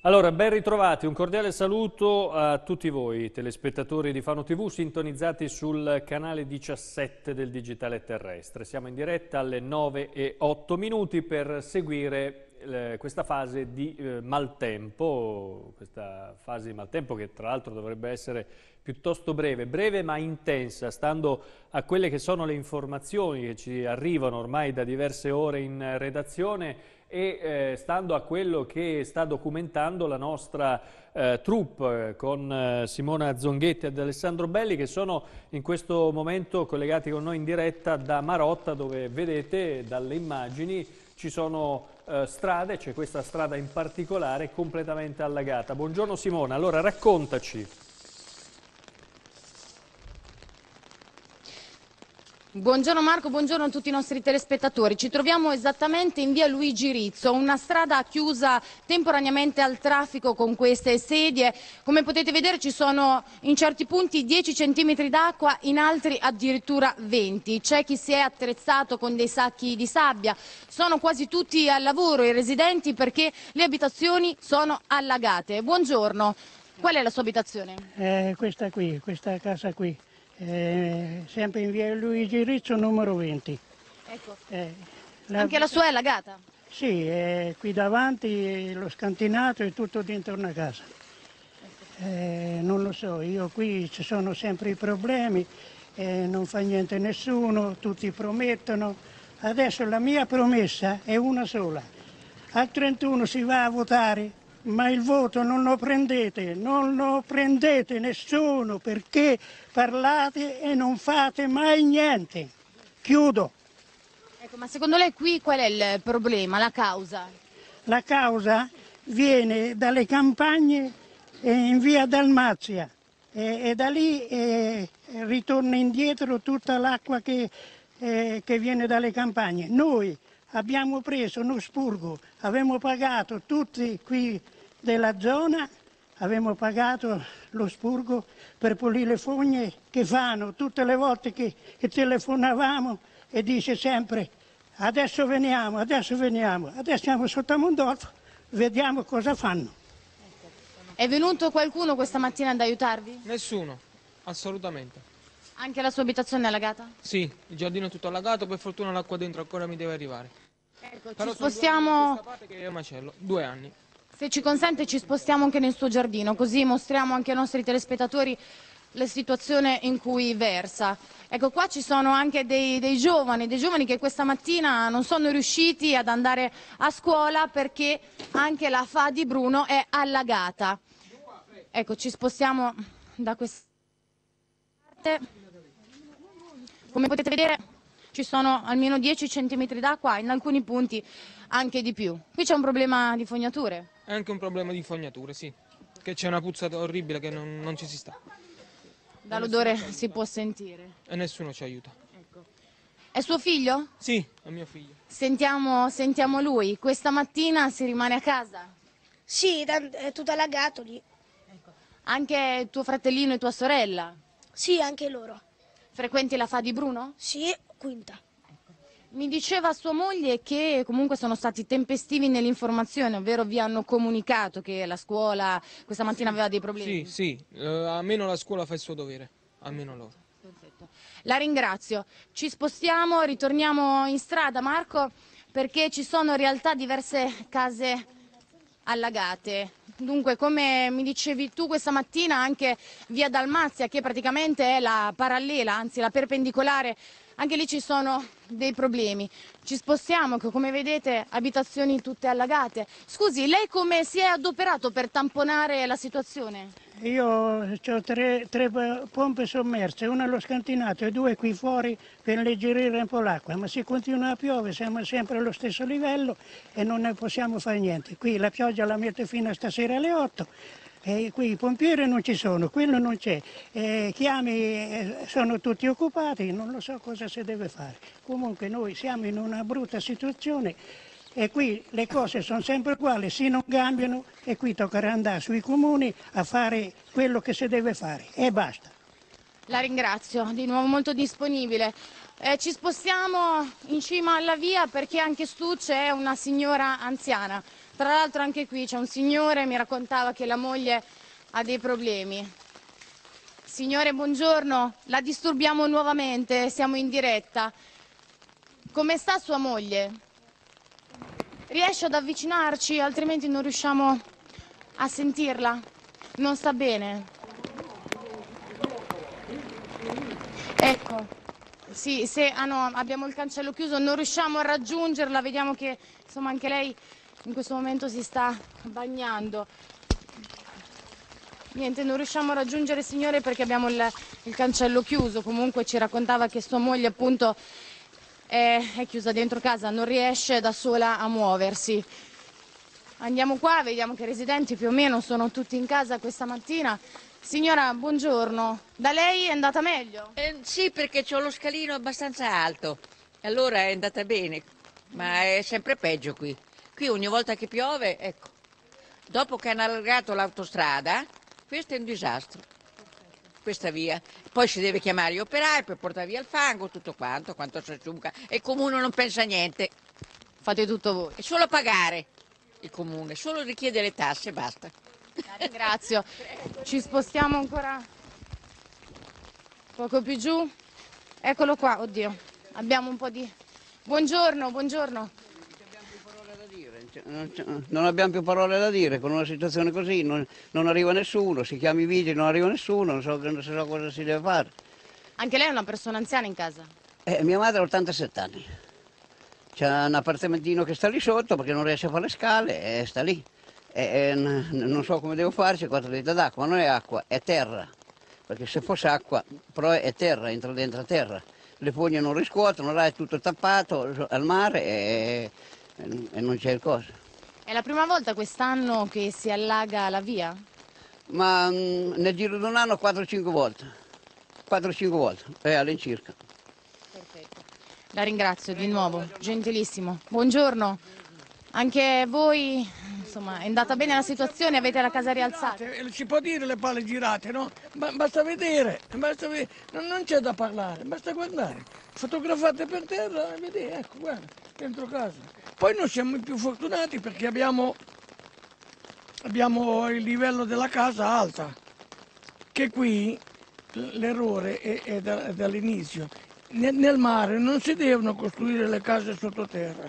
Allora, ben ritrovati, un cordiale saluto a tutti voi, telespettatori di Fano TV, sintonizzati sul canale 17 del Digitale Terrestre. Siamo in diretta alle 9:08 per seguire questa fase di maltempo, che tra l'altro dovrebbe essere piuttosto breve ma intensa, stando a quelle che sono le informazioni che ci arrivano ormai da diverse ore in redazione e stando a quello che sta documentando la nostra troupe con Simona Zonghetti ed Alessandro Belli, che sono in questo momento collegati con noi in diretta da Marotta, dove vedete dalle immagini ci sono strade, c'è questa strada in particolare completamente allagata. Buongiorno Simona, allora raccontaci. Buongiorno Marco, buongiorno a tutti i nostri telespettatori. Ci troviamo esattamente in via Luigi Rizzo, una strada chiusa temporaneamente al traffico con queste sedie. Come potete vedere ci sono in certi punti 10 centimetri d'acqua, in altri addirittura 20. C'è chi si è attrezzato con dei sacchi di sabbia. Sono quasi tutti al lavoro i residenti perché le abitazioni sono allagate. Buongiorno, qual è la sua abitazione? Questa qui, questa casa qui. Sempre in via Luigi Rizzo numero 20. Ecco. Anche la sua è allagata? Sì, qui davanti lo scantinato è tutto dentro una casa. Non lo so, io qui ci sono sempre i problemi, non fa niente nessuno, tutti promettono. Adesso la mia promessa è una sola: al 31 si va a votare. Ma il voto non lo prendete nessuno, perché parlate e non fate mai niente. Chiudo. Ecco, ma secondo lei qui qual è il problema, la causa? La causa viene dalle campagne in via Dalmazia e da lì ritorna indietro tutta l'acqua che viene dalle campagne. Noi abbiamo preso uno spurgo, abbiamo pagato tutti qui della zona, abbiamo pagato lo spurgo per pulire le fogne che fanno tutte le volte che telefonavamo, e dice sempre adesso veniamo, adesso siamo sotto a Mondolfo, vediamo cosa fanno. È venuto qualcuno questa mattina ad aiutarvi? Nessuno, assolutamente. Anche la sua abitazione è allagata? Sì, il giardino è tutto allagato, per fortuna l'acqua dentro ancora mi deve arrivare. Ecco, Però ci spostiamo. questa parte che è macello, 2 anni. Se ci consente ci spostiamo anche nel suo giardino, così mostriamo anche ai nostri telespettatori la situazione in cui versa. Ecco, qua ci sono anche dei giovani che questa mattina non sono riusciti ad andare a scuola perché anche la Fa di Bruno è allagata. Ecco, ci spostiamo da questa parte. Come potete vedere ci sono almeno 10 centimetri d'acqua, in alcuni punti anche di più. Qui c'è un problema di fognature. È anche un problema di fognature, sì. Che c'è una puzza orribile che non ci si sta. Dall'odore si può sentire. E nessuno ci aiuta. Ecco. È suo figlio? Sì, è mio figlio. Sentiamo lui. Questa mattina si rimane a casa? Sì, è tutto allagato lì. Ecco. Anche tuo fratellino e tua sorella? Sì, anche loro. Frequenti la Fa di Bruno? Sì, quinta. Mi diceva sua moglie che comunque sono stati tempestivi nell'informazione, ovvero vi hanno comunicato che la scuola questa mattina aveva dei problemi. Sì, almeno la scuola fa il suo dovere, almeno loro. Perfetto. La ringrazio. Ci spostiamo, ritorniamo in strada, Marco, perché ci sono in realtà diverse case allagate. Dunque, come mi dicevi tu questa mattina, anche via Dalmazia, che praticamente è la parallela, anzi la perpendicolare, anche lì ci sono dei problemi. Ci spostiamo, che come vedete abitazioni tutte allagate. Scusi, lei come si è adoperato per tamponare la situazione? Io ho tre pompe sommerse, una allo scantinato e 2 qui fuori per alleggerire un po' l'acqua, ma se continua a piovere siamo sempre allo stesso livello e non ne possiamo fare niente. Qui la pioggia la mette fino a stasera alle 8. E qui i pompieri non ci sono, quello non c'è, chiami sono tutti occupati, non lo so cosa si deve fare. Comunque noi siamo in una brutta situazione e qui le cose sono sempre uguali, se non cambiano, e qui toccherà andare sui comuni a fare quello che si deve fare e basta. La ringrazio, di nuovo molto disponibile. Ci spostiamo in cima alla via perché anche su c'è una signora anziana. Tra l'altro anche qui c'è un signore, mi raccontava che la moglie ha dei problemi. Signore, buongiorno, la disturbiamo nuovamente, siamo in diretta. Come sta sua moglie? Riesce ad avvicinarci, altrimenti non riusciamo a sentirla? Non sta bene? Ecco, sì, no, abbiamo il cancello chiuso, non riusciamo a raggiungerla, vediamo che insomma anche lei in questo momento si sta bagnando. Niente, non riusciamo a raggiungere il signore perché abbiamo il cancello chiuso. Comunque ci raccontava che sua moglie appunto è chiusa dentro casa, non riesce da sola a muoversi. Andiamo qua, vediamo che i residenti più o meno sono tutti in casa questa mattina. Signora, buongiorno. Da lei è andata meglio? Sì, perché c'ho lo scalino abbastanza alto. Allora è andata bene, ma è sempre peggio qui. Qui ogni volta che piove, ecco, dopo che hanno allargato l'autostrada, questo è un disastro, questa via. Poi si deve chiamare gli operai per portare via il fango, tutto quanto si asciuga. E il comune non pensa a niente. Fate tutto voi? È solo pagare il comune, solo richiede le tasse e basta. La ringrazio. Ci spostiamo ancora poco più giù. Eccolo qua, oddio, abbiamo un po' di... Buongiorno, buongiorno. Non abbiamo più parole da dire, con una situazione così non arriva nessuno, si chiama i vigili, non arriva nessuno, non so cosa si deve fare. Anche lei è una persona anziana in casa? Mia madre ha 87 anni, c'è un appartamentino che sta lì sotto perché non riesce a fare le scale e sta lì. Non so come devo fare, c'è 4 litri d'acqua, ma non è acqua, è terra, perché se fosse acqua, però è terra, entra dentro a terra. Le fogne non riscuotono, là è tutto tappato al mare e non c'è il coso. È la prima volta quest'anno che si allaga la via? Ma nel giro di un anno 4-5 volte, 4-5 volte, all'incirca. Perfetto. La ringrazio di nuovo, gentilissimo. Buongiorno, anche voi, insomma, è andata bene la situazione, avete la casa rialzata? Si può dire le palle girate, no? Basta vedere, non c'è da parlare, basta guardare. Fotografate per terra e vedete, ecco, guarda, dentro casa. Poi noi siamo i più fortunati perché abbiamo il livello della casa alta, che qui l'errore è dall'inizio. Nel mare non si devono costruire le case sottoterra.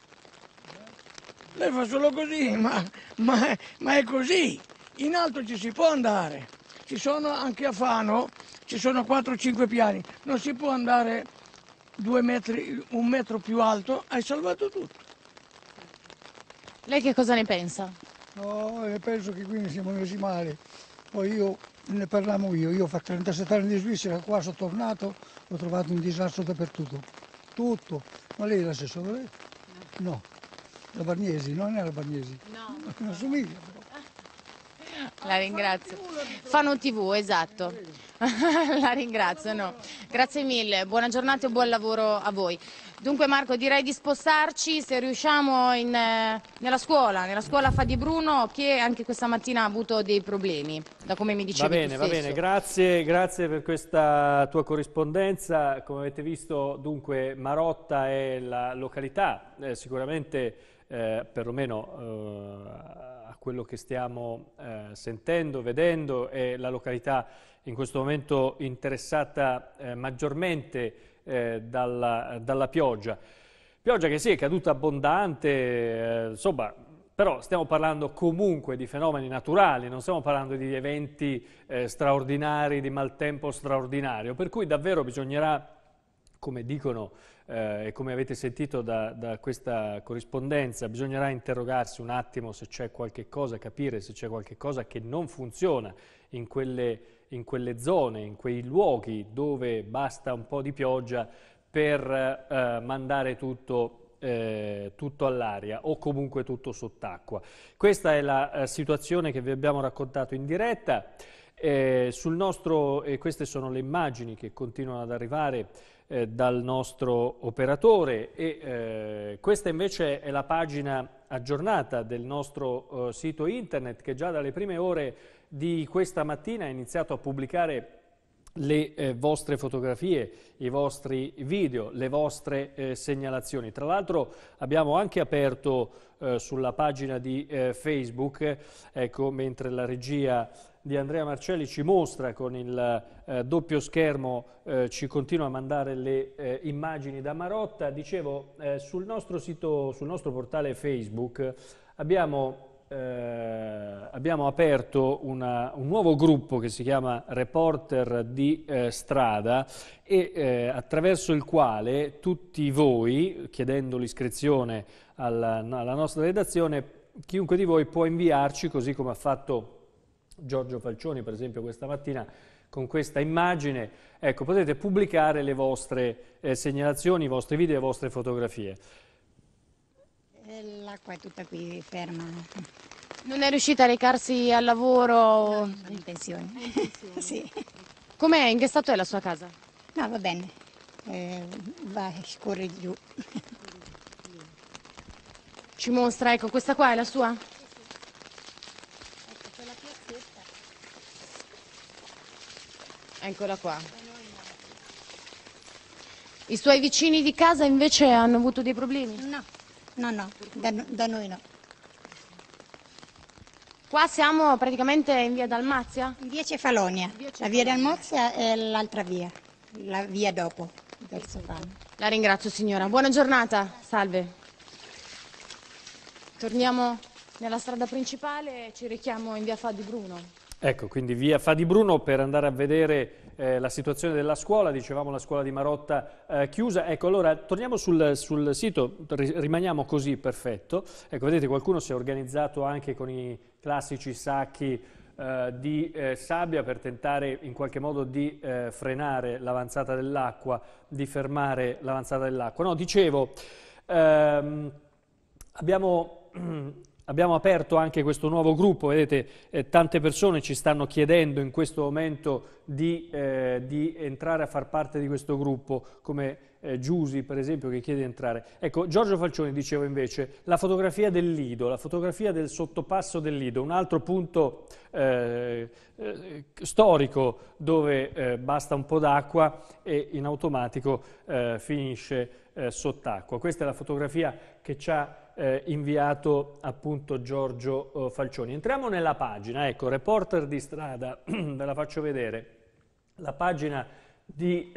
Lei fa solo così, ma è così. In alto ci si può andare. Ci sono anche a Fano, ci sono 4-5 piani. Non si può andare 2 metri, 1 metro più alto, hai salvato tutto. Lei che cosa ne pensa? No, penso che qui siamo messi male. Poi ne parliamo io ho fatto 37 anni di Svizzera, qua sono tornato, ho trovato un disastro dappertutto. Tutto. Ma lei è l'assessore? No. La Bargnesi, non è la Bargnesi? No. Non somiglia però. La ringrazio. Fano TV, esatto. La ringrazio, no. Grazie mille, buona giornata e buon lavoro a voi. Dunque Marco, direi di spostarci, se riusciamo, nella scuola Fadi Bruno, che anche questa mattina ha avuto dei problemi, da come mi dicevi tu Va bene, grazie per questa tua corrispondenza. Come avete visto, dunque, Marotta è la località, sicuramente, perlomeno a quello che stiamo sentendo, vedendo, è la località in questo momento interessata maggiormente dalla pioggia. Pioggia che sì, è caduta abbondante, insomma, però stiamo parlando comunque di fenomeni naturali, non stiamo parlando di eventi straordinari, di maltempo straordinario, per cui davvero bisognerà, come dicono e come avete sentito da questa corrispondenza, bisognerà interrogarsi un attimo se c'è qualche cosa, capire se c'è qualche cosa che non funziona in quelle zone, in quei luoghi dove basta un po' di pioggia per mandare tutto all'aria o comunque tutto sott'acqua. Questa è la situazione che vi abbiamo raccontato in diretta. Queste sono le immagini che continuano ad arrivare dal nostro operatore e questa invece è la pagina aggiornata del nostro sito internet, che già dalle prime ore di questa mattina ha iniziato a pubblicare le vostre fotografie, i vostri video, le vostre segnalazioni. Tra l'altro abbiamo anche aperto sulla pagina di Facebook, ecco, mentre la regia di Andrea Marcelli ci mostra con il doppio schermo, ci continua a mandare le immagini da Marotta. Dicevo, sul nostro sito, sul nostro portale Facebook abbiamo aperto un nuovo gruppo che si chiama Reporter di Strada e attraverso il quale tutti voi, chiedendo l'iscrizione alla nostra redazione, chiunque di voi può inviarci, così come ha fatto Giorgio Falcioni per esempio questa mattina con questa immagine, ecco, potete pubblicare le vostre segnalazioni, i vostri video e le vostre fotografie. L'acqua è tutta qui ferma. Non è riuscita a recarsi al lavoro? No, in pensione. Sì. Com'è? In che stato è la sua casa? No, va bene. Va, scorre giù. Ci mostra, ecco, questa qua è la sua? Ecco, quella piazzetta. Eccola qua. I suoi vicini di casa invece hanno avuto dei problemi? No, da noi no. Qua siamo praticamente in via Dalmazia? In via Cefalonia. La via Dalmazia è l'altra via, la via dopo, verso Fano. La ringrazio signora. Buona giornata. Salve. Torniamo nella strada principale e ci rechiamo in via Fa di Bruno. Ecco, quindi via Fa di Bruno per andare a vedere la situazione della scuola, dicevamo la scuola di Marotta chiusa. Ecco, allora torniamo sul sito, rimaniamo così, perfetto. Ecco, vedete, qualcuno si è organizzato anche con i classici sacchi di sabbia per tentare in qualche modo di frenare l'avanzata dell'acqua, di fermare l'avanzata dell'acqua. No, dicevo, abbiamo aperto anche questo nuovo gruppo, vedete, tante persone ci stanno chiedendo in questo momento di entrare a far parte di questo gruppo, come Giusi per esempio che chiede di entrare. Ecco, Giorgio Falcioni diceva invece la fotografia del Lido, la fotografia del sottopasso del Lido, un altro punto storico dove basta un po' d'acqua e in automatico finisce sott'acqua. Questa è la fotografia che ci ha inviato appunto Giorgio Falcioni. Entriamo nella pagina, ecco, Reporter di Strada, ve la faccio vedere, la pagina di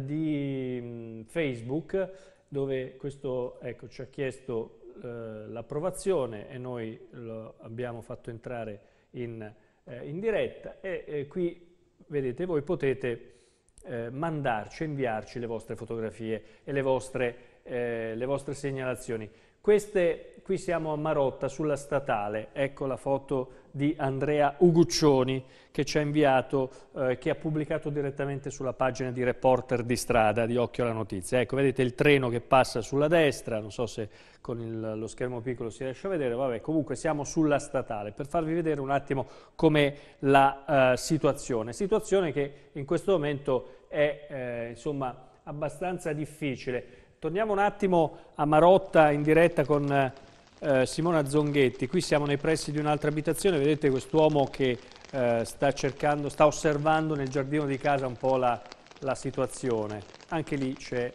Facebook dove questo, ecco, ci ha chiesto l'approvazione e noi lo abbiamo fatto entrare in diretta e qui vedete, voi potete mandarci, inviarci le vostre fotografie e le vostre segnalazioni. Qui siamo a Marotta, sulla statale, ecco la foto di Andrea Uguccioni che ci ha inviato, che ha pubblicato direttamente sulla pagina di Reporter di Strada di Occhio alla Notizia. Ecco, vedete il treno che passa sulla destra, non so se con lo schermo piccolo si riesce a vedere, vabbè, comunque siamo sulla statale per farvi vedere un attimo com'è la situazione che in questo momento è insomma abbastanza difficile. Torniamo un attimo a Marotta in diretta con Simona Zonghetti. Qui siamo nei pressi di un'altra abitazione, vedete quest'uomo che sta osservando nel giardino di casa un po' la situazione. Anche lì c'è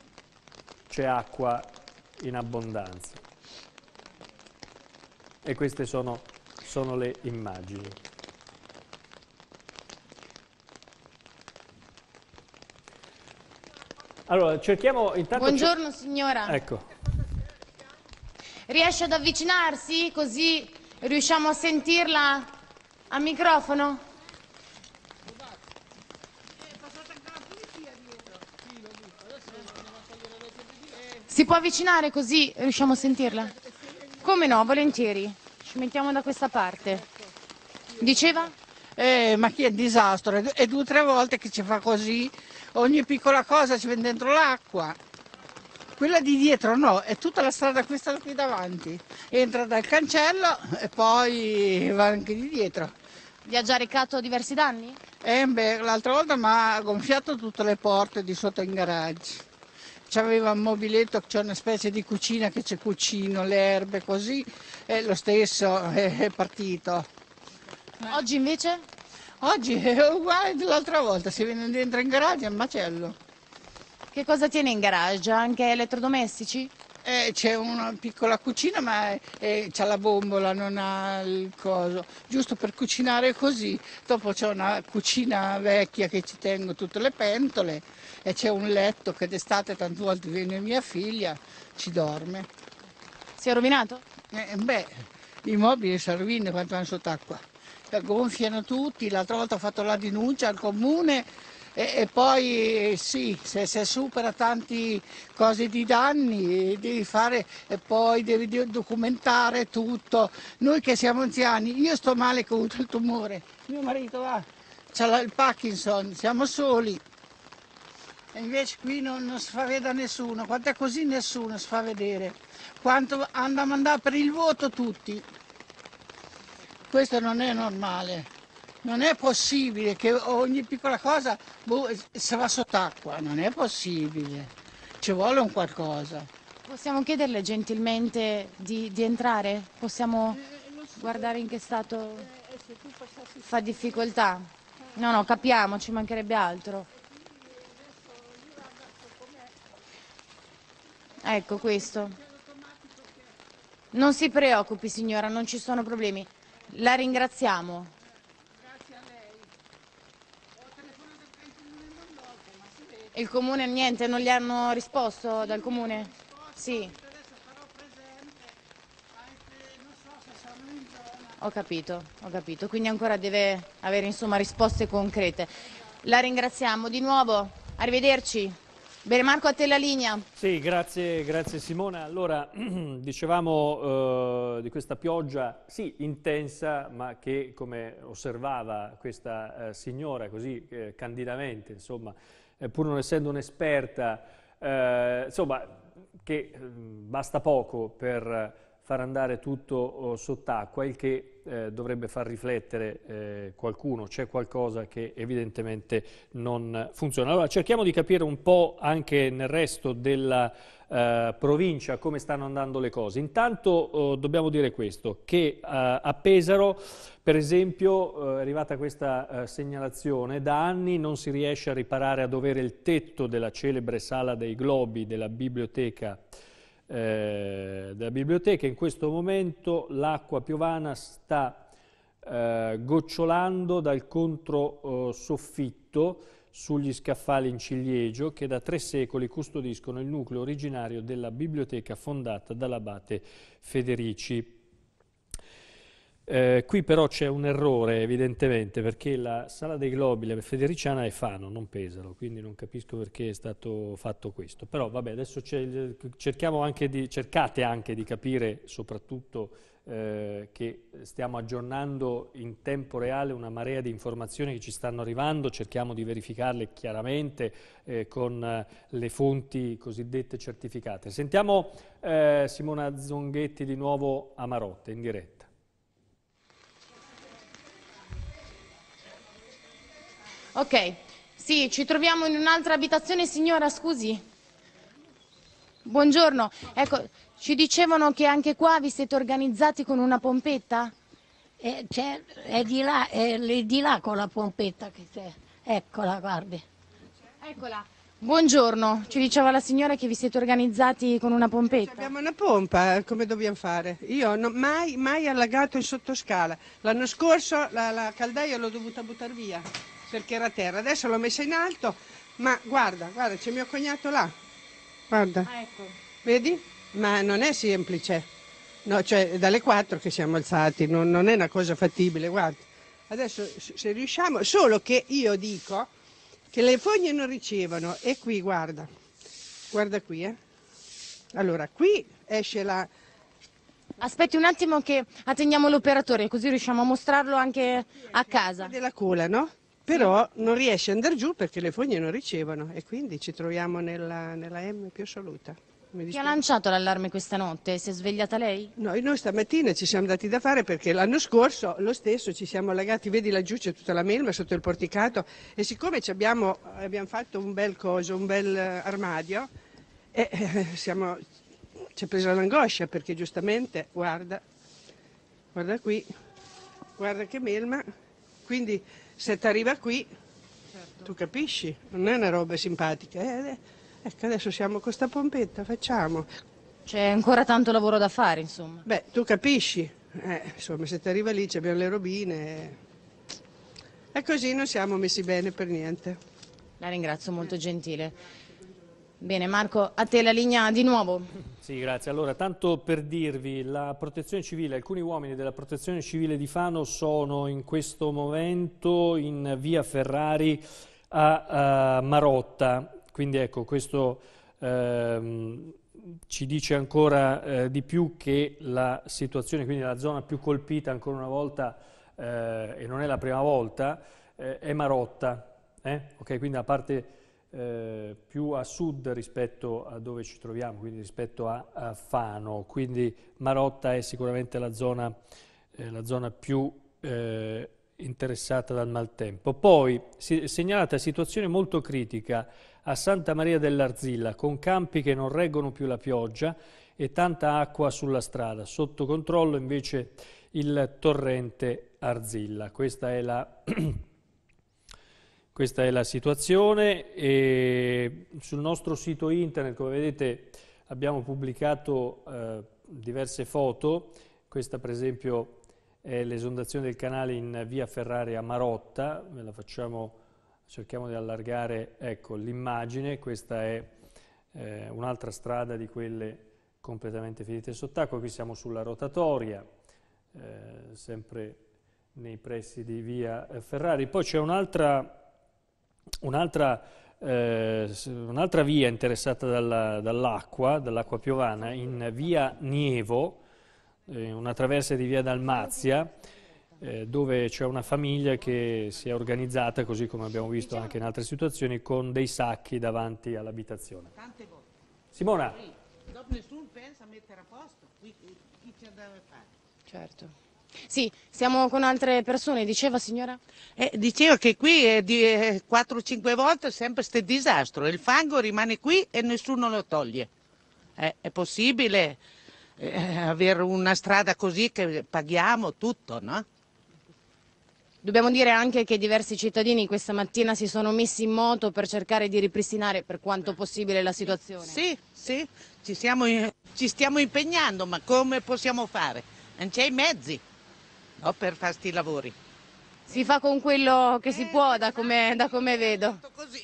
acqua in abbondanza. E queste sono le immagini. Allora, cerchiamo intanto... Buongiorno signora. Ecco. Riesce ad avvicinarsi così riusciamo a sentirla a microfono? Si può avvicinare così riusciamo a sentirla? Come no, volentieri. Ci mettiamo da questa parte. Diceva? Ma che è un disastro, è 2 o 3 volte che ci fa così, ogni piccola cosa ci viene dentro l'acqua. Quella di dietro no, è tutta la strada questa qui davanti, entra dal cancello e poi va anche di dietro. Vi ha già recato diversi danni? L'altra volta mi ha gonfiato tutte le porte di sotto in garage. C'aveva un mobiletto, c'è una specie di cucina che c'è cucino, le erbe così, e lo stesso è partito. Oggi invece? Oggi è uguale dell'altra volta, si viene dentro in garage è un macello. Che cosa tiene in garage? Anche elettrodomestici? C'è una piccola cucina ma c'ha la bombola, non ha il coso, giusto per cucinare così. Dopo c'è una cucina vecchia che ci tengo tutte le pentole e c'è un letto che d'estate tante volte viene mia figlia, ci dorme. Si è rovinato? I mobili si rovinano quando vanno sott'acqua. Gonfiano tutti, l'altra volta ho fatto la denuncia al comune e poi sì, se supera tanti cose di danni devi fare e poi devi documentare tutto. Noi che siamo anziani, io sto male con il tumore, mio marito c'ha il Parkinson, siamo soli. E invece qui non si fa vedere nessuno, quando è così nessuno si fa vedere. Quanto andiamo a andare per il voto tutti. Questo non è normale. Non è possibile che ogni piccola cosa si va sott'acqua, non è possibile, ci vuole un qualcosa. Possiamo chiederle gentilmente di entrare? Possiamo guardare in che stato fa difficoltà? No, capiamo, ci mancherebbe altro. Ecco questo. Non si preoccupi signora, non ci sono problemi. La ringraziamo. Il comune niente, non gli hanno risposto dal comune? Sì. Ho capito, quindi ancora deve avere insomma risposte concrete. La ringraziamo di nuovo, arrivederci. Bene Marco, a te la linea. Sì, grazie Simona. Allora, dicevamo di questa pioggia, sì, intensa, ma che come osservava questa signora così candidamente, insomma, pur non essendo un'esperta, insomma, che basta poco per far andare tutto sott'acqua, il che dovrebbe far riflettere qualcuno, c'è qualcosa che evidentemente non funziona. Allora cerchiamo di capire un po' anche nel resto della provincia come stanno andando le cose. Intanto dobbiamo dire questo, che a Pesaro per esempio è arrivata questa segnalazione: da anni non si riesce a riparare a dovere il tetto della celebre Sala dei Globi della biblioteca. In questo momento l'acqua piovana sta gocciolando dal controsoffitto sugli scaffali in ciliegio che da 3 secoli custodiscono il nucleo originario della biblioteca fondata dall'abate Federici. Qui però c'è un errore evidentemente, perché la Sala dei Globi federiciana è Fano, non Pesaro, quindi non capisco perché è stato fatto questo. Però vabbè, adesso cercate anche di capire soprattutto che stiamo aggiornando in tempo reale una marea di informazioni che ci stanno arrivando, cerchiamo di verificarle chiaramente con le fonti cosiddette certificate. Sentiamo Simona Zonghetti di nuovo a Marotte in diretta. Ok, sì, ci troviamo in un'altra abitazione, signora, scusi. Buongiorno, ecco, ci dicevano che anche qua vi siete organizzati con una pompetta? È di là, è di là con la pompetta che c'è, eccola, guardi. Eccola. Buongiorno, ci diceva la signora che vi siete organizzati con una pompetta. Abbiamo una pompa, come dobbiamo fare? Io mai allagato in sottoscala. L'anno scorso la caldaia l'ho dovuta buttare via perché era terra, adesso l'ho messa in alto, ma guarda, c'è mio cognato là, guarda, ecco. Vedi? Ma non è semplice, no, cioè dalle 4 che siamo alzati, non è una cosa fattibile, guarda. Adesso se riusciamo, solo che io dico che le fogne non ricevono, e qui guarda qui, allora qui esce la... Aspetti un attimo che attendiamo l'operatore, così riusciamo a mostrarlo anche a casa. Della cola, no? Però non riesce ad andare giù perché le fogne non ricevono e quindi ci troviamo nella M più assoluta. Chi ha lanciato l'allarme questa notte? Si è svegliata lei? No, noi stamattina ci siamo dati da fare perché l'anno scorso lo stesso ci siamo allagati, vedi laggiù c'è tutta la melma sotto il porticato e siccome abbiamo fatto un bel coso, un bel armadio ci è presa l'angoscia perché giustamente, guarda qui, guarda che melma. quindi se ti arriva qui, tu capisci, non è una roba simpatica. Ecco, adesso siamo con questa pompetta, facciamo. C'è ancora tanto lavoro da fare, insomma. Beh, tu capisci, insomma, se ti arriva lì abbiamo le robine e così non siamo messi bene per niente. La ringrazio, molto gentile. Bene, Marco, a te la linea di nuovo. Sì, grazie. Allora, tanto per dirvi, la Protezione Civile, alcuni uomini della Protezione Civile di Fano sono in questo momento in via Ferrari a Marotta, quindi ecco, questo ci dice ancora di più che la situazione, quindi la zona più colpita ancora una volta, e non è la prima volta, è Marotta, ok? Quindi la parte più a sud rispetto a dove ci troviamo, quindi rispetto a Fano, quindi Marotta è sicuramente la zona più interessata dal maltempo. Poi segnalata situazione molto critica a Santa Maria dell'Arzilla, con campi che non reggono più la pioggia e tanta acqua sulla strada. Sotto controllo invece il torrente Arzilla. Questa è la situazione, e sul nostro sito internet, come vedete, abbiamo pubblicato diverse foto. Questa per esempio è l'esondazione del canale in via Ferrari a Marotta, ve la facciamo, cerchiamo di allargare, ecco l'immagine. Questa è un'altra strada di quelle completamente finite sott'acqua. Qui siamo sulla rotatoria, sempre nei pressi di via Ferrari. Poi c'è un'altra via interessata dall'acqua piovana, in via Nievo, una traversa di via Dalmazia, dove c'è una famiglia che si è organizzata, così come abbiamo visto anche in altre situazioni, con dei sacchi davanti all'abitazione. Simona. Dopo nessuno pensa a mettere a posto, chi ce la deve fare? Certo. Sì, siamo con altre persone, diceva signora? Dicevo che qui di 4-5 volte è sempre questo disastro, il fango rimane qui e nessuno lo toglie. È possibile avere una strada così che paghiamo tutto, no? Dobbiamo dire anche che diversi cittadini questa mattina si sono messi in moto per cercare di ripristinare per quanto possibile la situazione. Sì, ci stiamo impegnando, ma come possiamo fare? Non c'è i mezzi, no, per fare sti lavori. Si fa con quello che si può, da come vedo. Così.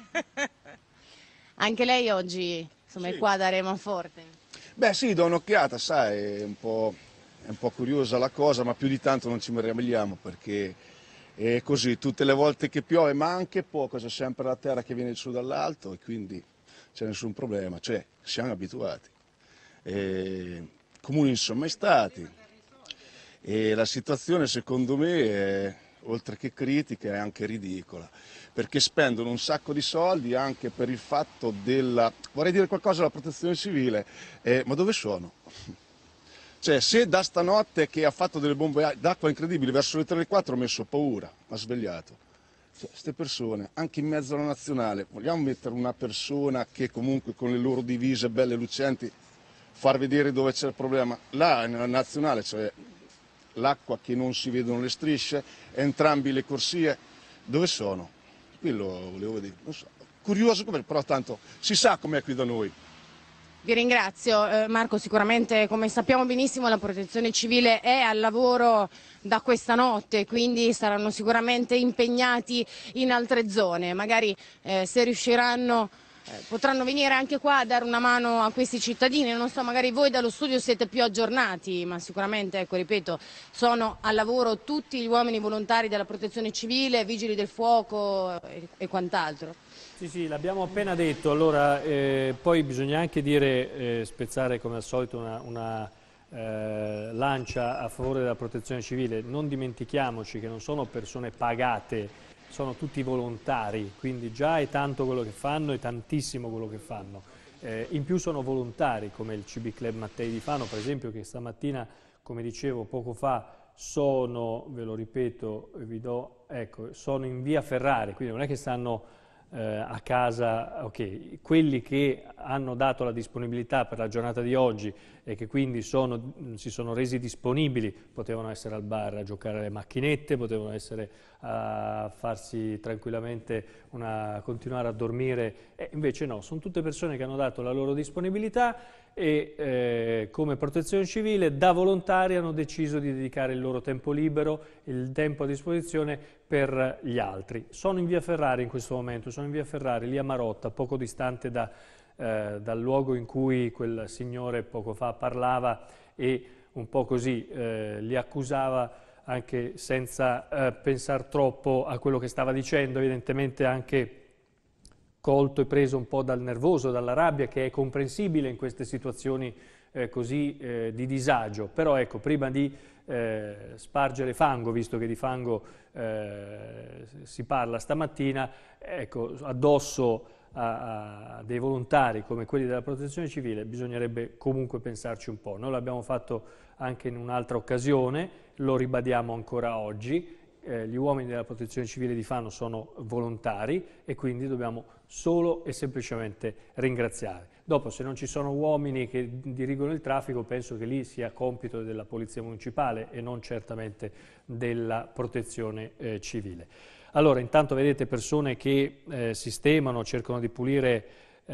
Anche lei oggi, insomma, è qua ad Aremanforte. Beh sì, do un'occhiata, sai, è un po' curiosa la cosa, ma più di tanto non ci meravigliamo, perché è così, tutte le volte che piove, ma anche poco, c'è sempre la terra che viene su dall'alto e quindi c'è nessun problema, cioè siamo abituati. I comuni non sono mai stati e la situazione secondo me è, oltre che critica, è anche ridicola, perché spendono un sacco di soldi anche per il fatto vorrei dire qualcosa alla protezione civile, ma dove sono? Cioè, se da stanotte che ha fatto delle bombe d'acqua incredibili verso le 3 e le 4 ho messo paura, ha svegliato. Queste persone, anche in mezzo alla nazionale, vogliamo mettere una persona che comunque con le loro divise belle lucenti far vedere dove c'è il problema? Là nella nazionale c'è l'acqua che non si vedono le strisce, entrambi le corsie, dove sono? Quello volevo dire, non so, curioso come, però tanto si sa com'è qui da noi. Vi ringrazio. Marco, sicuramente come sappiamo benissimo la protezione civile è al lavoro da questa notte, quindi saranno sicuramente impegnati in altre zone, magari se riusciranno potranno venire anche qua a dare una mano a questi cittadini. Non so, magari voi dallo studio siete più aggiornati, ma sicuramente, ecco, ripeto, sono al lavoro tutti gli uomini volontari della protezione civile, vigili del fuoco e quant'altro. Sì, l'abbiamo appena detto. Allora, poi bisogna anche dire, spezzare come al solito una lancia a favore della protezione civile. Non dimentichiamoci che non sono persone pagate, sono tutti volontari, quindi già è tanto quello che fanno, è tantissimo quello che fanno. In più sono volontari, come il CB Club Mattei di Fano, per esempio, che stamattina, come dicevo poco fa, sono, ve lo ripeto, vi do, ecco, sono in via Ferrari, quindi non è che stanno a casa, ok, quelli che hanno dato la disponibilità per la giornata di oggi e che quindi si sono resi disponibili, potevano essere al bar a giocare alle macchinette, potevano essere a farsi tranquillamente continuare a dormire, invece no, sono tutte persone che hanno dato la loro disponibilità e come protezione civile da volontari hanno deciso di dedicare il loro tempo libero, il tempo a disposizione per gli altri. Sono in via Ferrari in questo momento, sono in via Ferrari, lì a Marotta, poco distante dal luogo in cui quel signore poco fa parlava e un po' così li accusava anche senza pensare troppo a quello che stava dicendo, evidentemente anche colto e preso un po' dal nervoso, dalla rabbia, che è comprensibile in queste situazioni così di disagio. Però ecco, prima di spargere fango, visto che di fango si parla stamattina, ecco, addosso a dei volontari come quelli della Protezione Civile bisognerebbe comunque pensarci un po'. Noi l'abbiamo fatto anche in un'altra occasione, lo ribadiamo ancora oggi. Gli uomini della Protezione Civile di Fano sono volontari e quindi dobbiamo solo e semplicemente ringraziare. Dopo, se non ci sono uomini che dirigono il traffico, penso che lì sia compito della Polizia Municipale e non certamente della Protezione Civile. Allora, intanto vedete persone che sistemano, cercano di pulire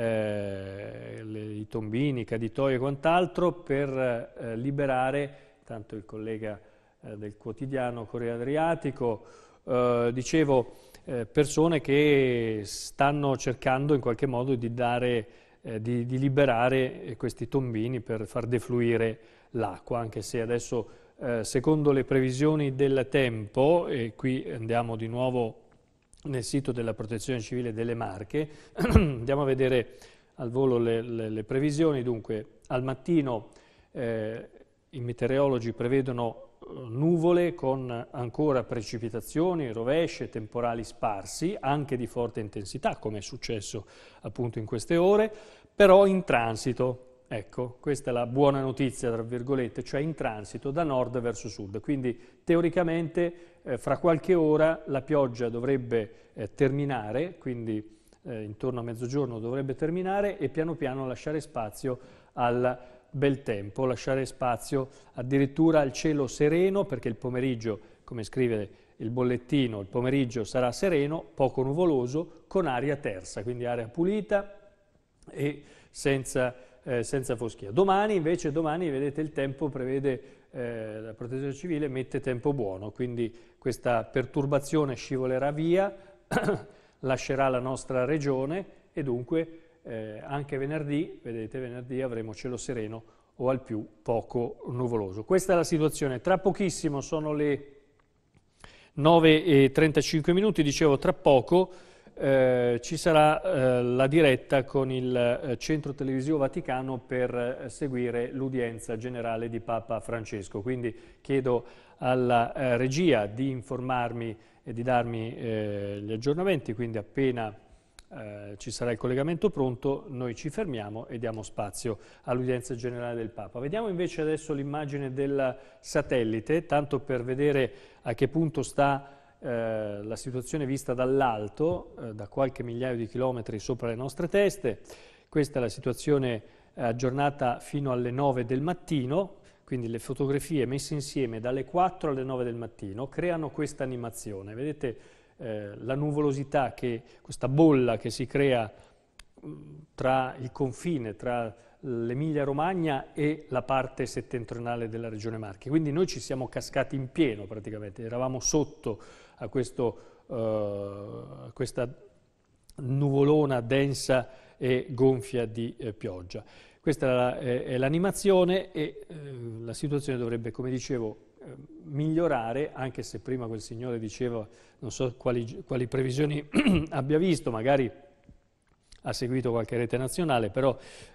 i tombini, i caditoi e quant'altro per liberare, tanto il collega del quotidiano Corriere Adriatico, dicevo, persone che stanno cercando in qualche modo di di liberare questi tombini per far defluire l'acqua, anche se adesso secondo le previsioni del tempo, e qui andiamo di nuovo nel sito della Protezione Civile delle Marche, andiamo a vedere al volo le previsioni. Dunque al mattino i meteorologi prevedono nuvole con ancora precipitazioni, rovesce, temporali sparsi, anche di forte intensità, come è successo appunto in queste ore, però in transito. Ecco, questa è la buona notizia, tra virgolette, cioè in transito da nord verso sud. Quindi teoricamente fra qualche ora la pioggia dovrebbe terminare, quindi intorno a mezzogiorno dovrebbe terminare e piano piano lasciare spazio al bel tempo, lasciare spazio addirittura al cielo sereno, perché il pomeriggio, come scrive il bollettino, il pomeriggio sarà sereno, poco nuvoloso, con aria tersa, quindi aria pulita e senza foschia. Domani invece, vedete, il tempo prevede, la Protezione Civile mette tempo buono, quindi questa perturbazione scivolerà via, lascerà la nostra regione e dunque anche venerdì, vedete, venerdì avremo cielo sereno o al più poco nuvoloso. Questa è la situazione. Tra pochissimo, sono le 9:35 minuti, dicevo tra poco ci sarà la diretta con il Centro Televisivo Vaticano per seguire l'udienza generale di Papa Francesco, quindi chiedo alla regia di informarmi e di darmi gli aggiornamenti, quindi appena ci sarà il collegamento pronto noi ci fermiamo e diamo spazio all'udienza generale del Papa. Vediamo invece adesso l'immagine del satellite, tanto per vedere a che punto sta la situazione vista dall'alto, da qualche migliaio di chilometri sopra le nostre teste. Questa è la situazione aggiornata fino alle 9 del mattino, quindi le fotografie messe insieme dalle 4 alle 9 del mattino creano questa animazione. Vedete la nuvolosità, questa bolla che si crea tra il confine, tra l'Emilia Romagna e la parte settentrionale della Regione Marche. Quindi noi ci siamo cascati in pieno praticamente, eravamo sotto a questa nuvolona densa e gonfia di pioggia. Questa è l'animazione e la situazione dovrebbe, come dicevo, migliorare, anche se prima quel signore diceva, non so quali previsioni abbia visto, magari ha seguito qualche rete nazionale, però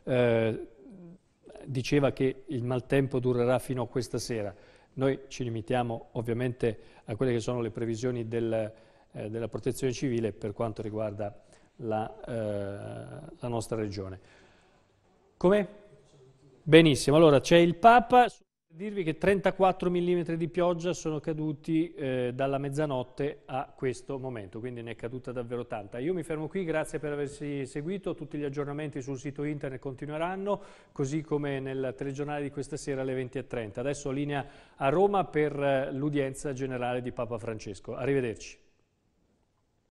diceva che il maltempo durerà fino a questa sera. Noi ci limitiamo ovviamente a quelle che sono le previsioni della Protezione Civile per quanto riguarda la nostra regione. Come? Benissimo, allora c'è il Papa. Dirvi che 34 mm di pioggia sono caduti dalla mezzanotte a questo momento, quindi ne è caduta davvero tanta. Io mi fermo qui, grazie per aversi seguito, tutti gli aggiornamenti sul sito internet continueranno, così come nel telegiornale di questa sera alle 20:30. Adesso linea a Roma per l'udienza generale di Papa Francesco. Arrivederci.